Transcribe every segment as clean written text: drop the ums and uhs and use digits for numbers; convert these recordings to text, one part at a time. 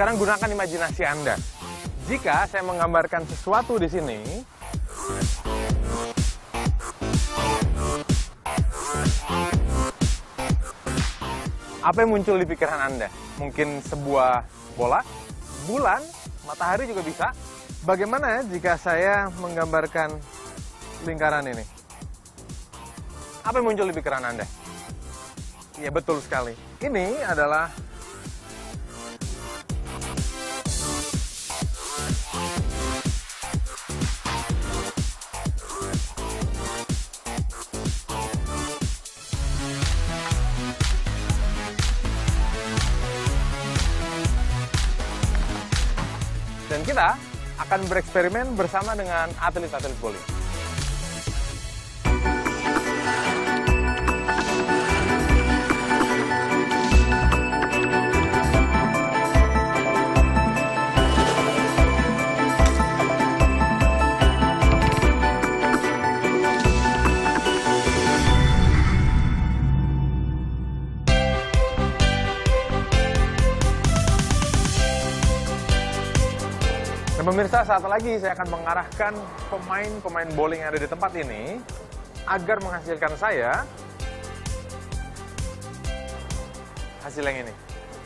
Sekarang gunakan imajinasi Anda. Jika saya menggambarkan sesuatu di sini, apa yang muncul di pikiran Anda? Mungkin sebuah bola, bulan, matahari juga bisa. Bagaimana jika saya menggambarkan lingkaran ini? Apa yang muncul di pikiran Anda? Ya, betul sekali. Ini adalah dan kita akan bereksperimen bersama dengan atlet-atlet bowling. Dan pemirsa, saat lagi saya akan mengarahkan pemain-pemain bowling yang ada di tempat ini agar menghasilkan saya hasil yang ini.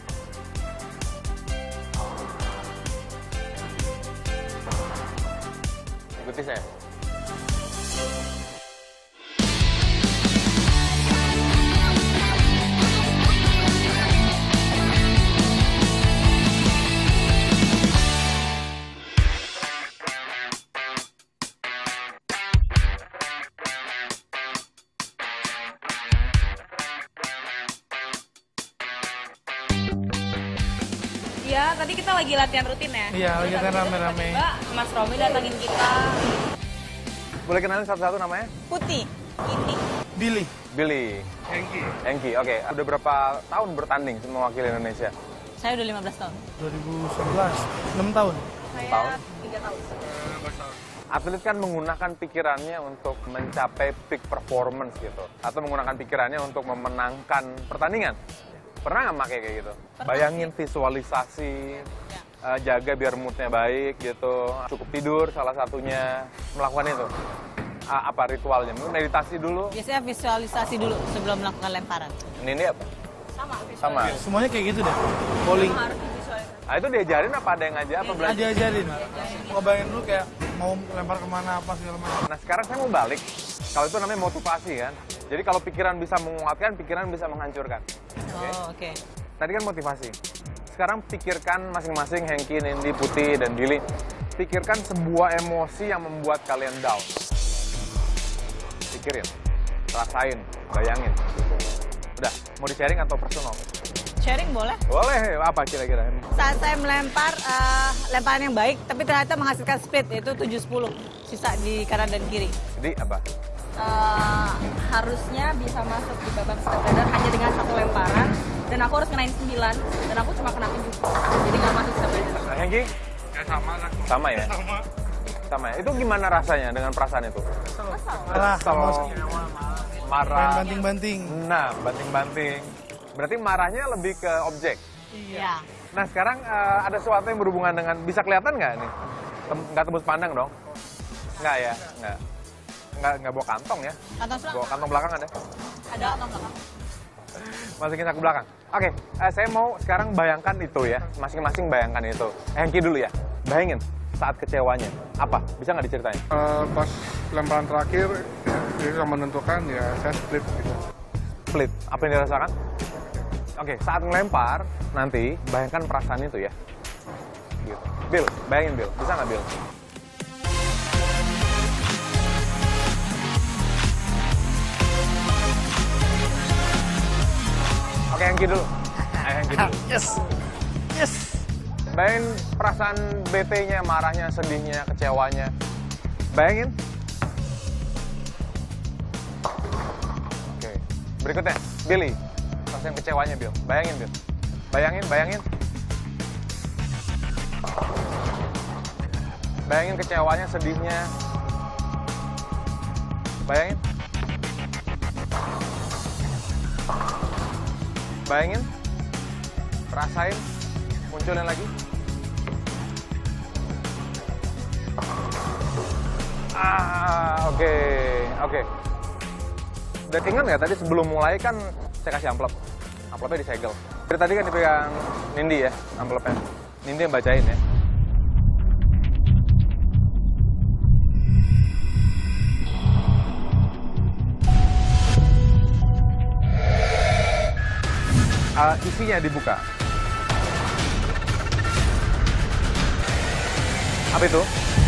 Ikuti saya. Iya, tadi kita lagi latihan rutin ya? Iya, lagi latihan rame-rame. Tiba-tiba Mas Romi datangin kita. Boleh kenalin satu-satu namanya? Putih, ini. Billy. Billy. Hengki, oke. Udah berapa tahun bertanding mewakili Indonesia? Saya udah 15 tahun. 2011, 6 tahun. Saya Tahun? 3 tahun. Atlet kan menggunakan pikirannya untuk mencapai peak performance gitu. Atau menggunakan pikirannya untuk memenangkan pertandingan. Pernah nggak pakai kayak gitu? Pernah. Bayangin visualisasi, jaga biar moodnya baik gitu. Cukup tidur salah satunya, melakukan itu. Apa ritualnya? Mungkin meditasi dulu. Biasanya visualisasi dulu sebelum melakukan lemparan. Ini apa? Sama, Sama. Semuanya kayak gitu deh. Bowling. Harus divisualisasi. Itu diajarin apa ada yang ngajak? Apa belajar? Diajarin. Mau bayangin dulu kayak mau lempar kemana apa segala macam. Nah sekarang saya mau balik. Kalau itu namanya motivasi kan. Jadi kalau pikiran bisa menguatkan, pikiran bisa menghancurkan. Oh, oke. Tadi kan motivasi. Sekarang pikirkan masing-masing Hengki, Nindi, Putih, dan Billy. Pikirkan sebuah emosi yang membuat kalian down. Pikirin, rasain, bayangin. Udah, mau di-sharing atau personal? Sharing boleh? Boleh, apa kira-kira? Saat saya melempar lemparan yang baik, tapi ternyata menghasilkan split, yaitu 7-10. Sisa di kanan dan kiri. Jadi apa? Harusnya bisa masuk di babak stepladder hanya dengan satu lemparan, dan aku harus kenain 9, dan aku cuma kena 7. Jadi nggak masuk stepladder. Nah, Hengki? Ya sama lah. Sama ya? Sama ya? Itu gimana rasanya dengan perasaan itu? Marah. Kesel, marah. Banting-banting. Nah, banting-banting. Berarti marahnya lebih ke objek. Iya. Nah, sekarang ada sesuatu yang berhubungan dengan, bisa kelihatan nggak nih? Nggak tembus pandang dong? Nggak ya? Nggak bawa kantong ya? Kantong belakang. Bawa kantong belakang ada? Ada kantong belakang. Masukin saku belakang. Oke, saya mau sekarang bayangkan itu ya. Masing-masing bayangkan itu. Hengki dulu ya. Bayangin saat kecewanya. Apa? Bisa nggak diceritain? Pas lemparan terakhir, itu yang menentukan ya saya split gitu. Split. Apa yang dirasakan? Oke, saat ngelempar, nanti bayangkan perasaan itu ya. Gitu. Bill, bayangin Bill. Bisa nggak Bill? Oke, Hengki dulu. Ayo Hengki dulu. Yes. Yes. Bayangin perasaan bete-nya, marahnya, sedihnya, kecewanya. Bayangin. Oke. Berikutnya, Billy. Perasaan kecewanya, Bill. Bayangin, Bill. Bayangin. Bayangin kecewanya, sedihnya. Bayangin. Bayangin. Rasain. munculin lagi. Oke. Dan ingat nggak tadi sebelum mulai kan saya kasih amplop. Amplopnya disegel. Dari tadi kan dipegang Nindi ya, amplopnya. Nindi yang bacain ya. Isinya dibuka. Apa itu?